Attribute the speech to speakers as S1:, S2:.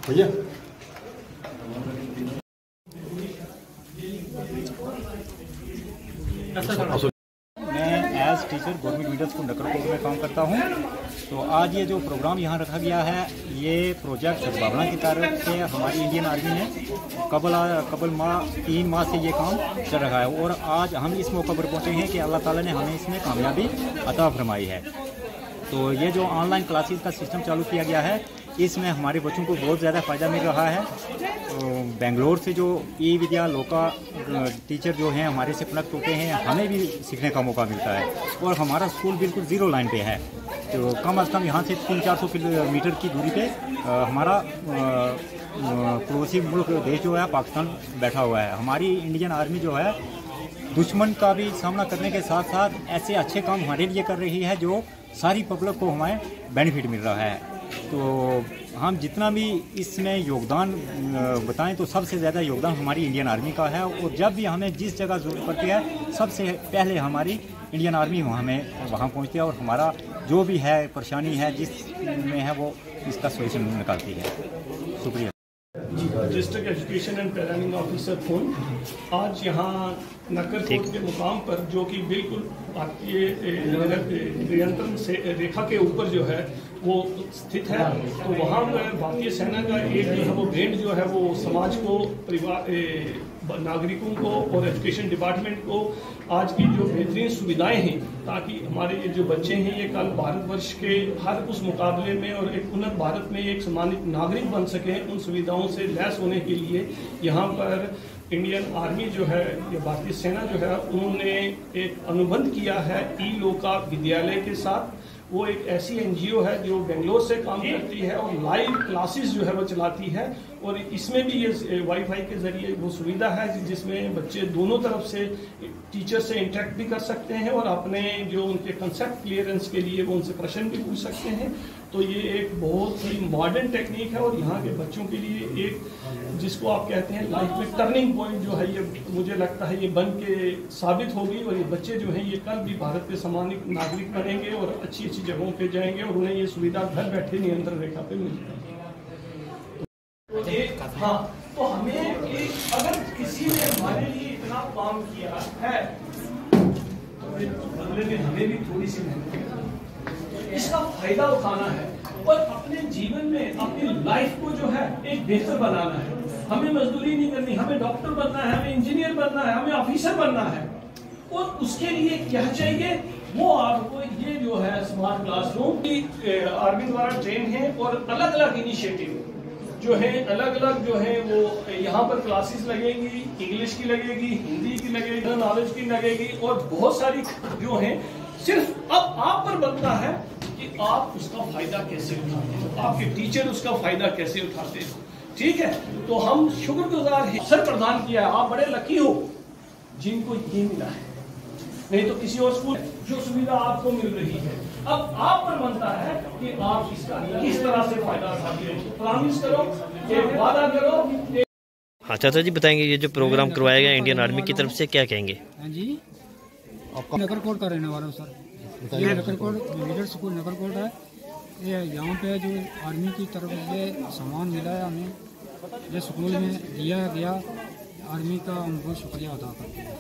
S1: भैया मैं as teacher government middle school Nakarkot में काम करता हूँ। तो आज ये जो प्रोग्राम यहाँ रखा गया है, ये प्रोजेक्ट सद्भावना की तरफ से हमारी इंडियन आर्मी ने कबल 3 माह से ये काम चल रहा है और आज हम इस मौके पर पहुँचे हैं कि अल्लाह ताला ने हमें इसमें कामयाबी अता फरमाई है। तो ये जो ऑनलाइन क्लासेस का सिस्टम चालू किया गया है, इसमें हमारे बच्चों को बहुत ज़्यादा फ़ायदा मिल रहा है। तो बेंगलोर से जो ई विद्या लोका टीचर जो हैं हमारे से कनेक्ट होते हैं, हमें भी सीखने का मौका मिलता है और हमारा स्कूल बिल्कुल ज़ीरो लाइन पे है। तो कम अज़ कम यहाँ से 300-400 किलोमीटर की दूरी पे हमारा पड़ोसी मुल्क देश जो है पाकिस्तान बैठा हुआ है। हमारी इंडियन आर्मी जो है दुश्मन का भी सामना करने के साथ साथ ऐसे अच्छे काम हमारे लिए कर रही है जो सारी पब्लिक को हमें बेनिफिट मिल रहा है। तो हम जितना भी इसमें योगदान बताएं तो सबसे ज़्यादा योगदान हमारी इंडियन आर्मी का है और जब भी हमें जिस जगह ज़रूरत पड़ती है सबसे पहले हमारी इंडियन आर्मी हमें वहाँ पहुँचती है और हमारा जो भी है परेशानी है जिस में है वो इसका सोल्यूशन निकालती है। शुक्रिया।
S2: District education and planning officer phone आज यहाँ नकरकोट के मुकाम पर जो कि बिल्कुल भारतीय नियंत्रण से रेखा के ऊपर जो है वो स्थित है, तो वहाँ पर भारतीय सेना का एक जो है वो बैंड जो है वो समाज को, परिवार, नागरिकों को और एजुकेशन डिपार्टमेंट को आज की जो बेहतरीन सुविधाएं हैं ताकि हमारे ये जो बच्चे हैं ये कल भारतवर्ष के हर उस मुकाबले में और एक उन्नत भारत में एक सम्मानित नागरिक बन सकें, उन सुविधाओं से लैस होने के लिए यहाँ पर इंडियन आर्मी जो है, ये भारतीय सेना जो है, उन्होंने एक अनुबंध किया है ई लोका विद्यालय के साथ। वो एक ऐसी एनजीओ है जो बेंगलोर से काम करती है और लाइव क्लासेस जो है वो चलाती है और इसमें भी ये वाईफाई के जरिए वो सुविधा है जिसमें बच्चे दोनों तरफ से टीचर से इंटरेक्ट भी कर सकते हैं और अपने जो उनके कंसेप्ट क्लियरेंस के लिए वो उनसे प्रश्न भी पूछ सकते हैं। तो ये एक बहुत ही मॉडर्न टेक्निक है और यहाँ के बच्चों के लिए एक जिसको आप कहते हैं लाइफ में टर्निंग पॉइंट जो है, ये मुझे लगता है ये बन के साबित होगी और ये बच्चे जो हैं ये कल भी भारत के सम्मानित नागरिक बनेंगे और अच्छी अच्छी जगहों पे जाएंगे और उन्हें ये सुविधा घर बैठे नियंत्रण रेखा पे मिलेगी। हाँ, तो हमें अगर किसी ने हमारे लिए इतना काम किया है तो बदले में हमें भी थोड़ी सी मेहनत इसका फायदा उठाना है और अपने जीवन में अपनी लाइफ को जो है एक बेहतर बनाना है। हमें मजदूरी नहीं करनी, हमें डॉक्टर बनना है, हमें इंजीनियर बनना है, हमें ऑफिसर बनना है और उसके लिए क्या चाहिए वो आपको ये जो है स्मार्ट क्लासरूम की आर्मी द्वारा ट्रेन है और अलग अलग इनिशिएटिव जो है अलग अलग जो है वो यहाँ पर क्लासेस लगेंगी, इंग्लिश की लगेगी, हिंदी की लगेगी, नॉलेज की लगेगी और बहुत सारी जो है सिर्फ अब आप पर बनता है कि आप उसका फायदा कैसे उठाते हो, आपके टीचर उसका फायदा कैसे उठाते हो। ठीक है, तो हम शुक्रगुजार हैं, अवसर प्रदान किया है, आप बड़े लकी हो जिनको ये मिला है, नहीं तो किसी और स्कूल जो सुविधा आपको मिल रही है अब आप पर बनता है कि आप इसका किस तरह से फायदा उठाते हो। प्रॉमिस करो, एक वादा करो।
S3: हाँ चाचा जी बताएंगे ये जो प्रोग्राम करवाया गया इंडियन आर्मी की तरफ से क्या कहेंगे?
S4: हाँ जी, आपका नकरकोट का रहने वाला हूँ सर। ये नकरकोट मिडिल स्कूल नकरकोट है। ये यहाँ पे जो आर्मी की तरफ से सामान मिला है हमें, ये स्कूल में दिया गया, आर्मी का हम बहुत शुक्रिया अदा करते हैं।